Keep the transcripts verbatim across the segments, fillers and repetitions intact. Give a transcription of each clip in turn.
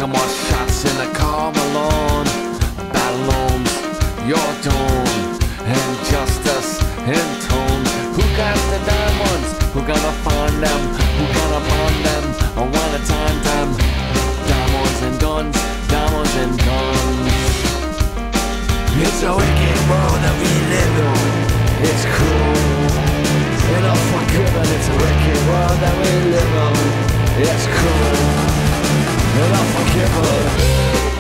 No more shots in the car, Malone. Battle looms, your doom. Injustice intoned. Who got the diamonds? Who gonna find them? Who gonna find them? I wanna time them. Diamonds and guns, diamonds and guns. It's a wicked world that we live in. It's cruel and unforgiven. It's a wicked world that we live in. It's cruel and unforgiven.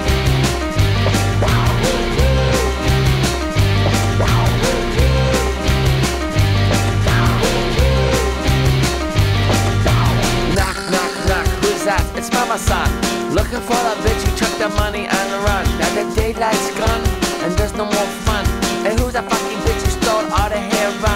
It's Mama San, looking for a bitch who took the money and run. Now the daylight's gone and there's no more fun. And who's that fucking bitch who stole all the hair?